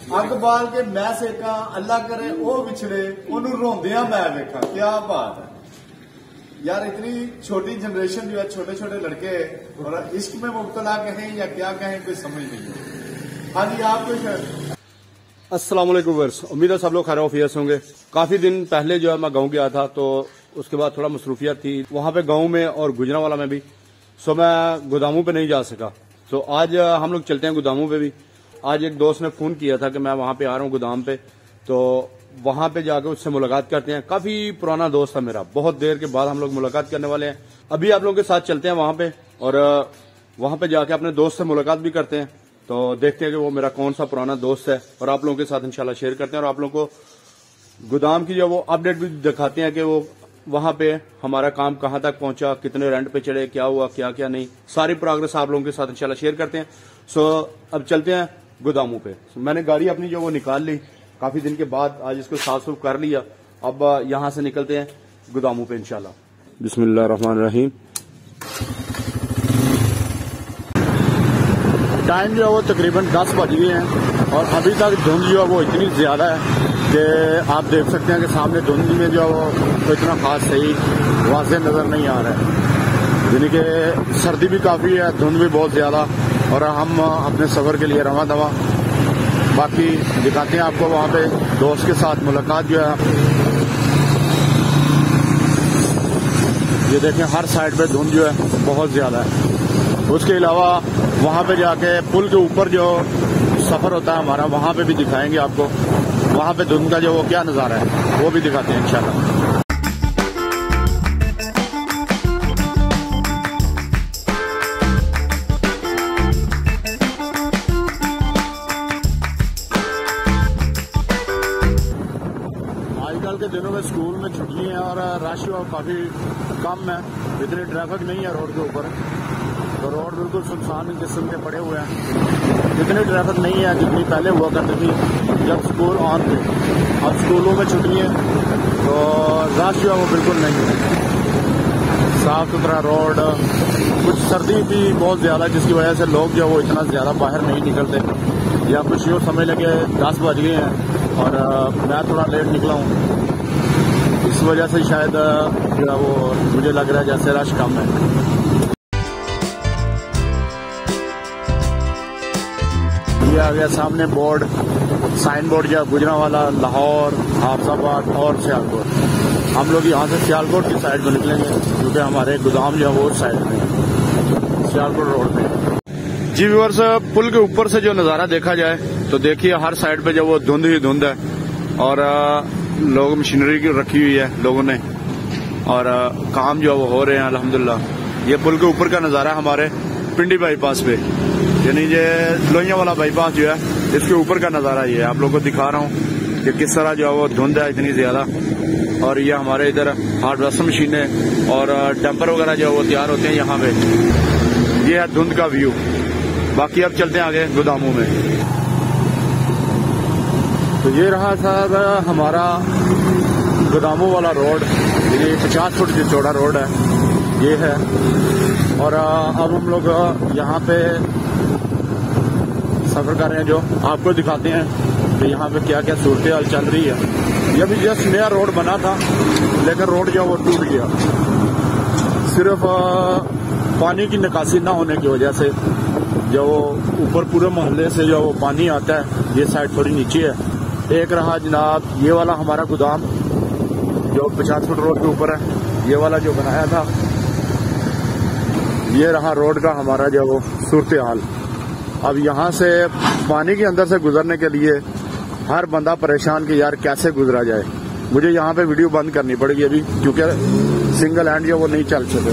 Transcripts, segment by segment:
अग बाल के मैं सेका अल्लाह करे वो बिछड़े ओनू रोंदिया मैं वेखा। क्या बात है यार, इतनी छोटी जनरेशन जो है, छोटे छोटे लड़के और इश्क में मुब्तला कहें या क्या कहें, कोई समझ नहीं है। हाँ जी, आप कुछ। अस्सलाम वालेकुम वर्स, उम्मीद है सब लोग खैर ऑफियस होंगे। काफी दिन पहले जो है मैं गाँव गया था, तो उसके बाद थोड़ा मसरूफियत थी वहां पे गाँव में और गुजरांवाला में भी, सो मैं गोदामों पे नहीं जा सका। तो आज हम लोग चलते हैं गोदामों पे भी। आज एक दोस्त ने फोन किया था कि मैं वहां पे आ रहा हूँ गोदाम पे, तो वहां पे जाकर उससे मुलाकात करते हैं। काफी पुराना दोस्त था मेरा, बहुत देर के बाद हम लोग मुलाकात करने वाले हैं। अभी आप लोगों के साथ चलते हैं वहां पे और वहां पे जाके अपने दोस्त से मुलाकात भी करते हैं। तो देखते हैं कि वो मेरा कौन सा पुराना दोस्त है और आप लोगों के साथ इंशाल्लाह शेयर करते हैं और आप लोगों को गोदाम की जो वो अपडेट भी दिखाते हैं कि वो वहां पे हमारा काम कहां तक पहुंचा, कितने रेंट पे चढ़े, क्या हुआ, क्या क्या नहीं, सारी प्रोग्रेस आप लोगों के साथ इंशाल्लाह शेयर करते हैं। सो अब चलते हैं गोदामों पे। मैंने गाड़ी अपनी जो वो निकाल ली काफी दिन के बाद, आज इसको साफ सुफ कर लिया। अब यहां से निकलते हैं गोदामों पे इंशाल्लाह। बिस्मिल्लाहिर्रहमानिर्रहीम। टाइम जो है वो तकरीबन 10 बज गए हैं और अभी तक धुंध जो है वो इतनी ज्यादा है कि आप देख सकते हैं कि सामने धुंध में जो है वो इतना खास सही वाज़ेह नजर नहीं आ रहा है। यानी कि सर्दी भी काफी है, धुंध भी बहुत ज्यादा, और हम अपने सफर के लिए रवां दवा। बाकी दिखाते हैं आपको वहां पे दोस्त के साथ मुलाकात जो है। ये देखें हर साइड पे धुंध जो है बहुत ज्यादा है। उसके अलावा वहां पे जाके पुल के ऊपर जो सफर होता है हमारा, वहां पे भी दिखाएंगे आपको। वहां पे धुंध का जो वो क्या नजारा है वो भी दिखाते हैं इंशाल्लाह। आजकल के दिनों में स्कूल में छुट्टियां हैं और रश काफी कम है, इतनी ट्रैफिक नहीं है रोड के ऊपर, तो रोड बिल्कुल सुनसान किस्म के पड़े हुए हैं। इतनी ट्रैफिक नहीं है जितनी पहले हुआ करती थी जब स्कूल ऑन थे। अब स्कूलों में छुट्टियां तो रश जो है वो बिल्कुल नहीं है, साफ सुथरा रोड। कुछ सर्दी भी बहुत ज्यादा, जिसकी वजह से लोग जो है वो इतना ज्यादा बाहर नहीं निकलते, या कुछ यूँ समझ लगे 10 बज गए हैं और मैं थोड़ा लेट निकला हूँ, इस वजह से शायद जो है वो मुझे लग रहा है जैसे रश कम है। ये आ गया सामने बोर्ड, साइन बोर्ड जो गुजरांवाला, लाहौर, हाफजाबाद और सियालकोट। हम लोग यहाँ से सियालकोट की साइड को निकलेंगे क्योंकि हमारे गोदाम जो है वो साइड में है, सियालकोट रोड पे। जी व्यूअर्स, पुल के ऊपर से जो नजारा देखा जाए तो देखिए हर साइड पे जो वो धुंध ही धुंध है और लोग मशीनरी की रखी हुई है लोगों ने और काम जो है वो हो रहे हैं अल्हम्दुलिल्लाह। ये पुल के ऊपर का नजारा हमारे पिंडी बाईपास पे, यानी ये लोहियां वाला बाईपास जो है इसके ऊपर का नजारा ये है। आप लोगों को दिखा रहा हूँ कि किस तरह जो है वो धुंध है इतनी ज्यादा। और ये हमारे इधर हार्डवेयर मशीनें और डंपर वगैरह जो है वो तैयार होते हैं यहाँ पे। ये है धुंध का व्यू। बाकी अब चलते हैं आगे गोदामों में। तो ये रहा सर हमारा गोदामों वाला रोड, ये 50 फुट की चौड़ा रोड है ये है। और अब हम लोग यहाँ पे सफर कर रहे हैं, जो आपको दिखाते हैं कि यहाँ पे क्या क्या सूरत हाल चल रही है। ये भी जस्ट नया रोड बना था लेकिन रोड जो वो टूट गया, सिर्फ पानी की निकासी ना होने की वजह से। जो ऊपर पूरे मोहल्ले से जो वो पानी आता है, ये साइड थोड़ी नीचे है। एक रहा जनाब ये वाला हमारा गोदाम जो 50 फुट रोड के ऊपर है, ये वाला जो बनाया था। ये रहा रोड का हमारा जो वो सूरत हाल। अब यहाँ से पानी के अंदर से गुजरने के लिए हर बंदा परेशान कि यार कैसे गुजरा जाए। मुझे यहाँ पे वीडियो बंद करनी पड़ेगी अभी क्योंकि सिंगल हैंड जो वो नहीं चल सके।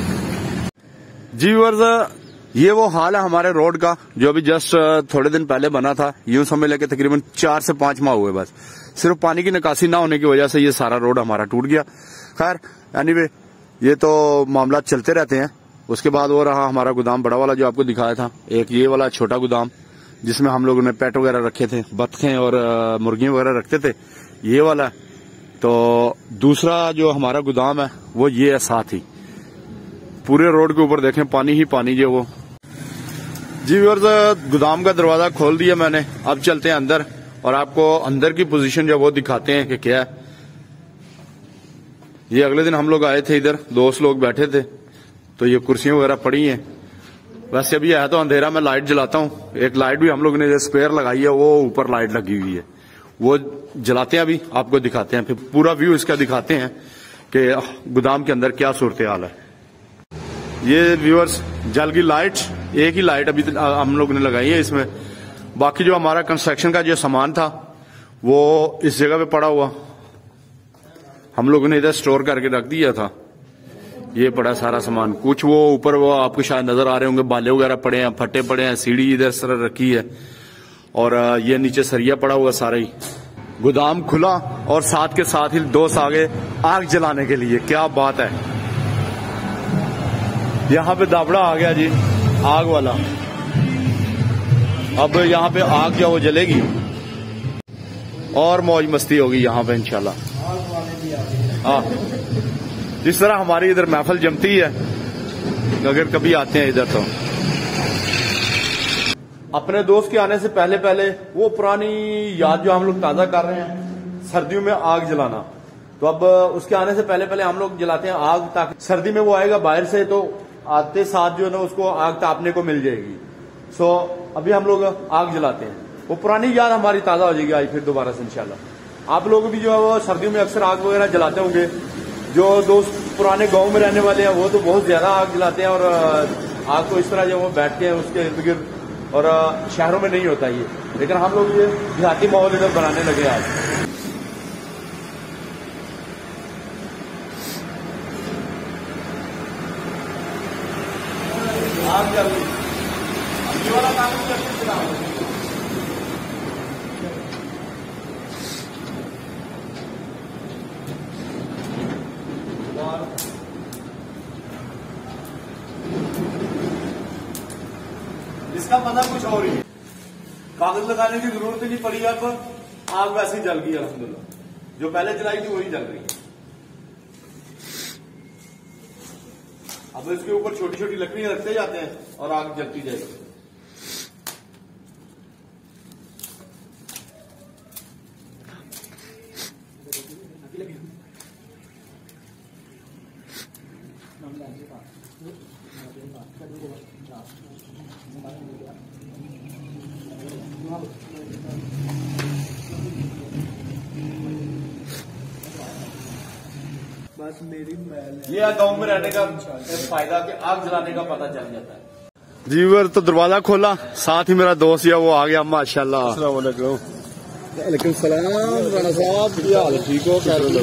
जी व्यूअर्स, ये वो हाल है हमारे रोड का जो अभी जस्ट थोड़े दिन पहले बना था। यूं समझ लेके तकरीबन 4 से 5 माह हुए बस, सिर्फ पानी की निकासी ना होने की वजह से ये सारा रोड हमारा टूट गया। खैर एनीवे ये तो मामला चलते रहते हैं। उसके बाद वो रहा हमारा गोदाम बड़ा वाला जो आपको दिखाया था, एक ये वाला छोटा गोदाम जिसमें हम लोगों ने पेट वगैरह रखे थे, बत्खें और मुर्गियां वगैरह रखते थे, ये वाला। तो दूसरा जो हमारा गोदाम है वो ये है साथ ही। पूरे रोड के ऊपर देखें पानी ही पानी जो वो। जी व्यूअर्स, गोदाम का दरवाजा खोल दिया मैंने, अब चलते हैं अंदर और आपको अंदर की पोजीशन जो वो दिखाते हैं कि क्या है। ये अगले दिन हम लोग आए थे इधर, दोस्त लोग बैठे थे, तो ये कुर्सियां वगैरह पड़ी हैं। वैसे अभी है तो अंधेरा, मैं लाइट जलाता हूँ। एक लाइट भी हम लोग ने जो स्पेयर लगाई है वो ऊपर लाइट लगी हुई है, वो जलाते हैं, अभी आपको दिखाते हैं, फिर पूरा व्यू इसका दिखाते हैं कि गोदाम के अंदर क्या सूरत हाल है। ये व्यूअर्स जल की लाइट, एक ही लाइट अभी हम लोग ने लगाई है इसमें। बाकी जो हमारा कंस्ट्रक्शन का जो सामान था वो इस जगह पे पड़ा हुआ हम लोगों ने इधर स्टोर करके रख दिया था। ये पड़ा सारा सामान, कुछ वो ऊपर वो आपको शायद नजर आ रहे होंगे, बाले वगैरह पड़े हैं, फट्टे पड़े हैं, सीढ़ी इधर इस तरह रखी है, और ये नीचे सरिया पड़ा हुआ सारा ही। गोदाम खुला और साथ के साथ ही दोस्त आगे आग जलाने के लिए। क्या बात है, यहाँ पे दाबड़ा आ गया जी आग वाला। अब यहाँ पे आग जो वो जलेगी और मौज मस्ती होगी यहाँ पे इंशाल्लाह। हाँ, जिस तरह हमारी इधर महफिल जमती है, अगर कभी आते हैं इधर तो। अपने दोस्त के आने से पहले पहले वो पुरानी याद जो हम लोग ताजा कर रहे हैं, सर्दियों में आग जलाना, तो अब उसके आने से पहले पहले हम लोग जलाते हैं आग, ताकि सर्दी में वो आएगा बाहर से तो आते साथ जो है ना उसको आग तापने को मिल जाएगी। सो अभी हम लोग आग जलाते हैं, वो पुरानी याद हमारी ताजा हो जाएगी आज फिर दोबारा से इंशाल्लाह। आप लोग भी जो है वो सर्दियों में अक्सर आग वगैरह जलाते होंगे। जो दोस्त पुराने गांव में रहने वाले हैं वो तो बहुत ज्यादा आग जलाते हैं, और आग को इस तरह जब वो बैठते हैं उसके इर्द गिर्द, और शहरों में नहीं होता ये, लेकिन हम लोग ये देहाती माहौल इधर बनाने लगे आज। आग जल रही, ये वाला काम करके चलाओ। इसका पता कुछ और ही, कागज लगाने की जरूरत ही नहीं पड़ी, अब आग वैसे ही जल गई अल्हम्दुलिल्लाह। जो पहले जलाई थी वही जल रही है। अब इसके ऊपर छोटी छोटी लकड़ियां रखते जाते हैं और आग जलती जाएगी। बस मेरी मैल है। ये गांव में रहने का फायदा कि आग जलाने का पता चल जाता है। जी वर तो दरवाजा खोला, साथ ही मेरा दोस्त या वो आ गया माशाल्लाह। अस्सलाम वालेकुम। वालेकुम सलाम। राणा साहब क्या हाल, ठीक हो?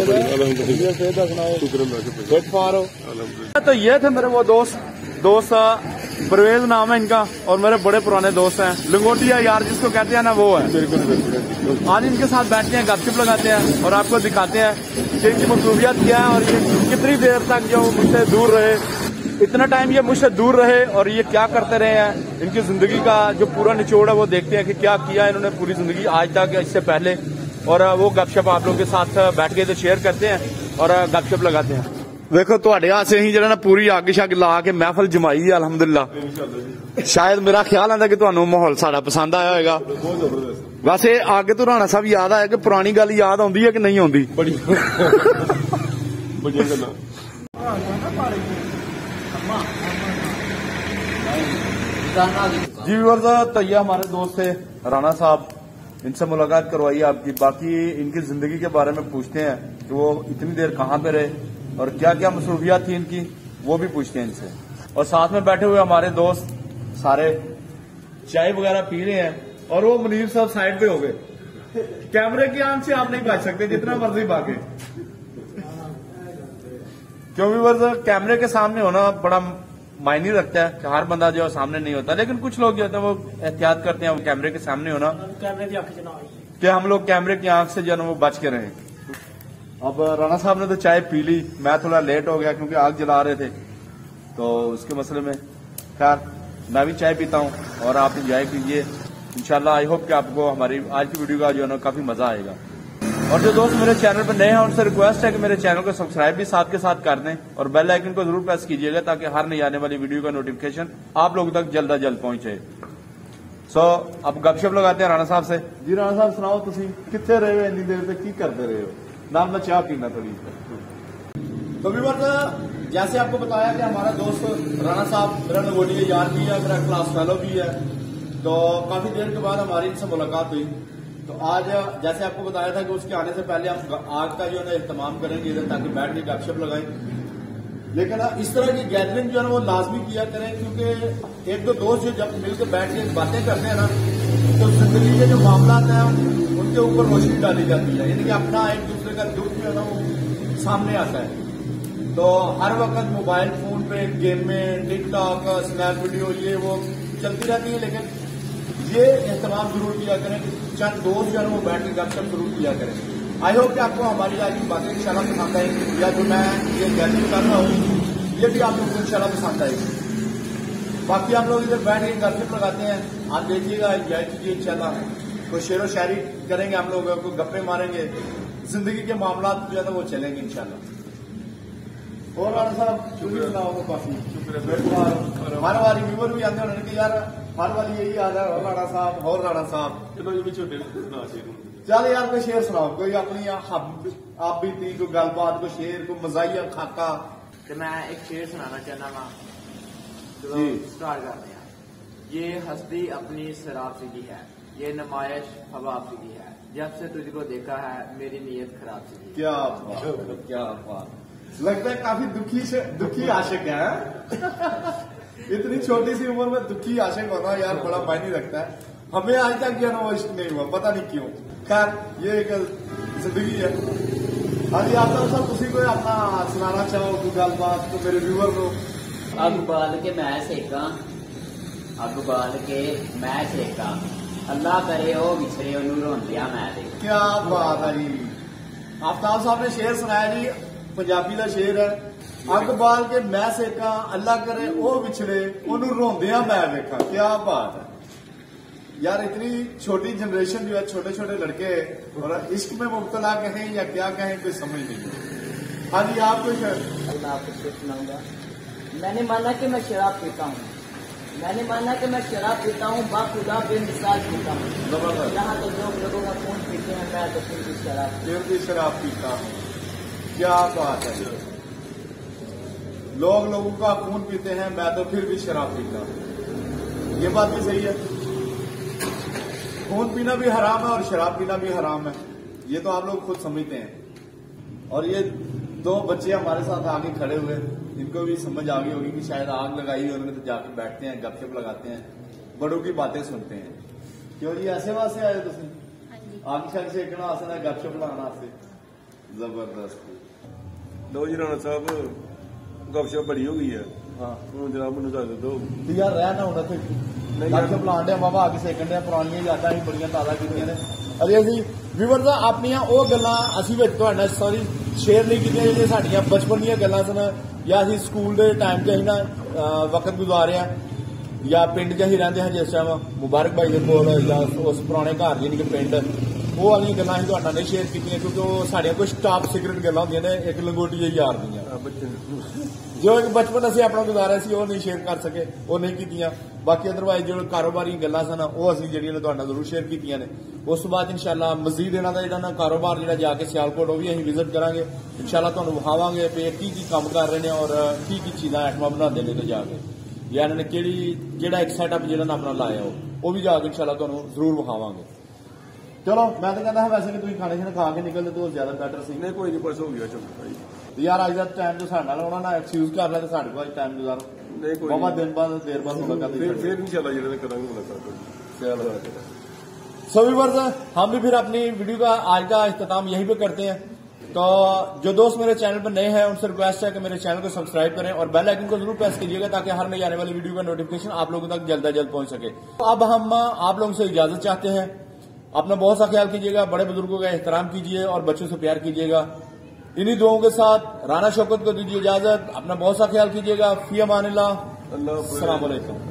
तो ये थे मेरे वो दोस्त परवेज नाम है इनका, और मेरे बड़े पुराने दोस्त हैं, लंगोटिया यार जिसको कहते हैं ना, वो है। बिल्कुल। आज इनके साथ बैठते हैं, गपशप लगाते हैं और आपको दिखाते हैं कि इनकी मसरूफियत क्या है और ये कितनी देर तक जो मुझसे दूर रहे, इतना टाइम ये मुझसे दूर रहे और ये क्या करते रहे हैं। इनकी जिंदगी का जो पूरा निचोड़ है वो देखते हैं कि क्या किया इन्होंने पूरी जिंदगी आज तक, इससे पहले, और वो गपशप आप लोगों के साथ बैठ के तो शेयर करते हैं और गपशप लगाते हैं। देखो ਤੁਹਾਡੇ ਆਸੇ ਹੀ ਜਿਹੜਾ ਨਾ ਪੂਰੀ ਅੱਗ ਸ਼ੱਗ ਲਾ ਕੇ ਮਹਿਫਲ ਜਮਾਈ ਹੈ ਅਲਹਮਦੁਲਿਲਾ। ਸ਼ਾਇਦ ਮੇਰਾ ਖਿਆਲ ਆਂਦਾ ਕਿ ਤੁਹਾਨੂੰ ਮਾਹੌਲ ਸਾਡਾ ਪਸੰਦ ਆਇਆ ਹੋਵੇਗਾ। ਬਹੁਤ ਜ਼ਬਰਦਸਤ। ਵੈਸੇ ਅੱਗ ਤੋਂ ਰਾਣਾ ਸਾਹਿਬ ਯਾਦ ਆਇਆ ਕਿ ਪੁਰਾਣੀ ਗੱਲ ਯਾਦ ਆਉਂਦੀ ਹੈ ਕਿ ਨਹੀਂ ਆਉਂਦੀ? ਬੜੀ ਬੜੀਆਂ ਗੱਲਾਂ। जी व्यूअर्स, तो ये हमारे दोस्त थे राणा साहब, इनसे मुलाकात करवाई आपकी। बाकी इनकी जिंदगी के बारे में पूछते हैं कि वो इतनी देर कहाँ पे रहे और क्या क्या मसरूफियात थी इनकी, वो भी पूछते हैं इनसे। और साथ में बैठे हुए हमारे दोस्त सारे चाय वगैरह पी रहे हैं, और वो मुनीर साहब साइड पे हो गए। कैमरे की आंख से आप नहीं बच सकते जितना मर्जी भागे, क्यों व्यूअर्स, कैमरे के सामने होना बड़ा मायने रखता है कि हर बंदा जो है सामने नहीं होता, लेकिन कुछ लोग जो होते हैं वो एहतियात करते हैं कैमरे के सामने होना, कैमरे की आंख से ना कि हम लोग कैमरे की आंख से जो है वो बच के रहें। अब राणा साहब ने तो चाय पी ली, मैं थोड़ा लेट हो गया क्योंकि आग जला रहे थे, तो उसके मसले में खैर मैं भी चाय पीता हूँ और आप इंजॉय कीजिए इंशाल्लाह। आई होप कि आपको हमारी आज की वीडियो का जो है ना काफी मजा आएगा। और जो दोस्त मेरे चैनल पर नए हैं उनसे रिक्वेस्ट है कि मेरे चैनल को सब्सक्राइब भी साथ के साथ कर दें और बेल आइकन को जरूर प्रेस कीजिएगा ताकि हर नई आने वाली वीडियो का नोटिफिकेशन आप लोगों तक जल्द अज जल्द पहुंचे। सो अब गपशप लगाते हैं राणा साहब से। जी राणा साहब सुनाओ, तुसी कितने रहे हो इतनी देर तक, की करते रहे हो? नाम मैं चाह पीना थोड़ी। तो व्यूअर्स, जैसे आपको बताया कि हमारा दोस्त राणा साहब मेरा नगोटिया यार भी है, मेरा क्लास फेलो भी है, तो काफी देर के बाद हमारी इनसे मुलाकात हुई। तो आज जैसे आपको बताया था कि उसके आने से पहले हम आग का जो है एहतमाम करेंगे इधर, ताकि बैठ के गपशप लगाएं। लेकिन इस तरह की गैदरिंग जो है ना वो लाजमी किया करें, क्योंकि एक दो दोस्त जो जब मिलकर बैठ के बातें करते हैं ना, तो जिंदगी के जो मामला हैं उनके ऊपर रोशनी डाली जाती है, यानी कि अपना एक दूसरे का दुख जो है ना वो सामने आता है। तो हर वक्त मोबाइल फोन पे गेम में टिकटॉक स्नैप वीडियो ये वो चलती रहती है, लेकिन ये एहतमाम जरूर किया करें कि चंद दोस्त जो है वो बैठ के गपशप जरूर किया करें। आई होप कि आपको हमारी आज की बातें इंशाल्लाह पसंद आएगी, या जो मैं ये गैदरिंग कर रहा हूँ ये भी आप लोगों को इंशाल्लाह पसंद आएगी। बाकी हम लोग इधर बैठ के गपशप लगाते हैं, आप देखिएगा, एंजॉय कीजिए इंशाल्लाह। कोई शेरो शायरी करेंगे, हम लोग को गप्पे मारेंगे, जिंदगी के मामला जो है ना वो चलेंगे इंशाल्लाह। और राणा साहब सुनाओ काफी हर बारी व्यूवर भी आते होने कि यार हर वाली यही याद है, और राणा साहब और राणा साहब चल यार कोई शेर सुनाओ, कोई अपनी आप बीती कोई गलबात, कोई शेर, कोई मजाइया खाका। तो मैं एक शेर सुनाना चाहना वा, जो जी। स्टार्ट करते हैं। ये हस्ती अपनी शराब सी है, ये नुमाइश हवाब सी है, जब से तुझको देखा है मेरी नीयत खराब सी। क्या बात, क्या बात, लगता है काफी दुखी आशिक है। इतनी छोटी सी उम्र में दुखी आशिक होना यार बड़ा मायने रखता है। हमें आज तक जो है ना वो इश्क नहीं हुआ, पता नहीं क्यों। खैर ये एक जिंदगी है। हाँ जी, आप सब किसी को अपना सुनाना चाहो कोई गलबात तो मेरे व्यूअर को। अग बाल के मैं सेका, अग बाल के मैं सेका, अल्लाह करे ओ विछड़े ओनू रोंदिया मैं दे। क्या बात है जी, आफ्ताब साहब ने शेर सुनाया जी, पंजाबी का शेर है। अग बाल के मैं सेका, अल्लाह करे ओ विछड़े ओनू रोंदिया मैं देखा। क्या बात है यार, इतनी छोटी जनरेशन जो है, छोटे छोटे लड़के और इश्क में मुब्तला कहें या क्या कहें कोई समझ नहीं है। हाँ जी, आप कुछ अल्लाह आपको कुछ सुनाऊंगा। मैंने माना कि मैं शराब पीता हूँ, मैंने माना कि मैं शराब पीता हूँ, बाखुदा बेमिसाल पीता हूँ। जबरदस्त, यहाँ तो लोगों का खून पीते हैं, मैं तो फिर भी शराब। फिर भी शराब पीता हूँ। क्या बात है, लोग लोगों का खून पीते हैं, मैं तो फिर भी शराब पीता हूँ। ये बात भी सही है, खून पीना भी हराम है और शराब पीना भी हराम है, ये तो आप लोग खुद समझते हैं। और ये दो बच्चे हमारे साथ आगे खड़े हुए, इनको भी समझ आ गई होगी कि शायद आग लगाई है उन्होंने, तो जाके बैठते हैं, गपशप लगाते हैं, बड़ों की बातें सुनते हैं। क्यों जी, ऐसे वास्ते आए तुम? आग शग सेकना आसना, गपशप लगाना आसे। जबरदस्त। लो जी राणा साहब, गपशप बड़ी हो गई है। हाँ जनाब मैनू दस दो तो यार रहना होना थे गपशप लाण डे बाबा आगे सेकन डे, पुरानियां यादां ही बड़ियां ताजा कीतियां ने। अरे ਅਸੀਂ ਵੀਵਰ ਦਾ ਆਪਣੀਆਂ ਉਹ ਗੱਲਾਂ ਅਸੀਂ ਵਿੱਚ ਤੁਹਾਡੇ ਨਾਲ ਸ਼ੇਅਰ ਨਹੀਂ ਕੀਤੀਆਂ ਜਿਹੜੀਆਂ ਸਾਡੀਆਂ ਬਚਪਨ ਦੀਆਂ ਗੱਲਾਂ ਸਨ, ਜਾਂ ਅਸੀਂ ਸਕੂਲ ਦੇ ਟਾਈਮ 'ਚ ਅਸੀਂ ਨਾ ਵਕਤ ਗੁਜ਼ਾਰਿਆ, ਜਾਂ ਪਿੰਡ 'ਚ ਅਸੀਂ ਰਹਿੰਦੇ ਹਾਂ ਜਿਸ ਟਾਈਮ ਮੁਬਾਰਕ ਭਾਈ ਦੇ ਕੋਲ, ਜਾਂ ਉਸ ਪੁਰਾਣੇ ਘਰ ਜਿਹਨੇ ਕਿ ਪਿੰਡ, ਉਹ ਵਾਲੀਆਂ ਗੱਲਾਂ ਅਸੀਂ ਤੁਹਾਡੇ ਨਾਲ ਨਹੀਂ ਸ਼ੇਅਰ ਕੀਤੀਆਂ, ਕਿਉਂਕਿ ਉਹ ਸਾਡੀਆਂ ਕੁਝ ਟਾਪ ਸੀਕ੍ਰੇਟ ਗੱਲਾਂ ਹੁੰਦੀਆਂ ਨੇ ਇੱਕ ਲੰਗੋਟੀ ਯਾਰ ਦੀਆਂ, ਜੋ ਇੱਕ ਬਚਪਨ ਅਸੀਂ ਆਪਣਾ ਗੁਜ਼ਾਰਿਆ ਸੀ ਉਹ ਨਹੀਂ ਸ਼ੇਅਰ ਕਰ ਸਕੇ, ਉਹ ਨਹੀਂ ਕੀਤੀਆਂ। ਬਾਕੀ ਅਦਰਵਾਈਜ਼ ਜੋ ਕਾਰੋਬਾਰੀ ਗੱਲਾਂ ਸਨ ਉਹ ਅਸੀਂ ਜਿਹੜੀਆਂ ਨੇ ਤੁਹਾਡੇ ਨਾਲ ਜ਼ਰੂਰ ਸ਼ੇਅਰ ਕੀਤੀਆਂ ਨੇ। ਉਸ ਤੋਂ ਬਾਅਦ ਇਨਸ਼ਾਅੱਲਾ ਮਜ਼ੀਦ ਇਹਨਾਂ ਦਾ ਜਿਹੜਾ ਨਾ ਕਾਰੋਬਾਰ ਜਿਹੜਾ ਜਾ ਕੇ ਸਿਆਲਕੋਟ ਉਹ ਵੀ ਅਸੀਂ ਵਿਜ਼ਿਟ ਕਰਾਂਗੇ ਇਨਸ਼ਾਅੱਲਾ, ਤੁਹਾਨੂੰ ਵਿਖਾਵਾਂਗੇ ਵੀ ਕੀ ਕੀ ਕੰਮ ਕਰ ਰਹੇ ਨੇ ਔਰ ਕੀ ਕੀ ਚੀਜ਼ਾਂ ਆਈਟਮਾਂ ਬਣਾਉਂਦੇ ਨੇ ਤੇ ਜਾ ਕੇ, ਜਾਂ ਇਹਨਾਂ ਨੇ ਕਿਹੜਾ ਇੱਕ ਸੈਟਅਪ ਜਿਹੜਾ ਨਾ ਆਪਣਾ ਲਾਇਆ ਉਹ ਵੀ ਜਾ ਕੇ ਇਨਸ਼ਾਅੱਲਾ ਤੁਹਾਨੂੰ ਜ਼ਰੂਰ ਵਿਖਾਵਾਂਗੇ। ਚਲੋ ਮੈਂ ਤਾਂ ਕਹਿੰਦਾ ਵੈਸੇ ਕਿ ਤੁਸੀਂ ਖਾਣੇ ਛਾਣੇ ਖਾ ਕੇ ਨਿਕਲਦੇ ਤਾਂ ਜ਼ਿਆਦਾ ਬੈਟਰ ਸੀ। नहीं कोई नहीं, बस हो गया चलो भाई। ਤੇ ਯਾਰ ਅੱਜ ਦਾ ਟਾਈਮ ਜੋ ਸਾਡੇ ਨਾਲ ਆਉਣਾ ਨਾ ਐਕਸਕਿਊਜ਼ ਕਰ ਲੈ ਤੇ ਸਾਡੇ ਕੋਲ ਟਾਈਮ ਗੁਜ਼ਾਰੋ, नहीं कोई बहुत नहीं। दिन बाद देर बाद मुलाकात हुई। फिर इंशाल्लाह जेड़ा करांगे मुलाकात। चलो सो व्यूअर्स, हम भी फिर अपनी वीडियो का आज का इख्तिताम यहीं पे करते हैं। तो जो दोस्त मेरे चैनल पर नए हैं उनसे रिक्वेस्ट है कि मेरे चैनल को सब्सक्राइब करें और बेल आइकन को जरूर प्रेस कीजिएगा ताकि हर नई आने वाली वीडियो का नोटिफिकेशन आप लोगों तक जल्द से जल्द पहुंच सके। तो अब हम आप लोगों से इजाजत चाहते हैं, अपना बहुत सा ख्याल कीजिएगा, बड़े बुजुर्गों का एहतराम कीजिए और बच्चों से प्यार कीजिएगा। इन्हीं दुआओं के साथ राना शौकत को दीजिए इजाजत, अपना बहुत सा ख्याल कीजिएगा। फी अमानिल्लाह, अस्सलाम वालेकुम।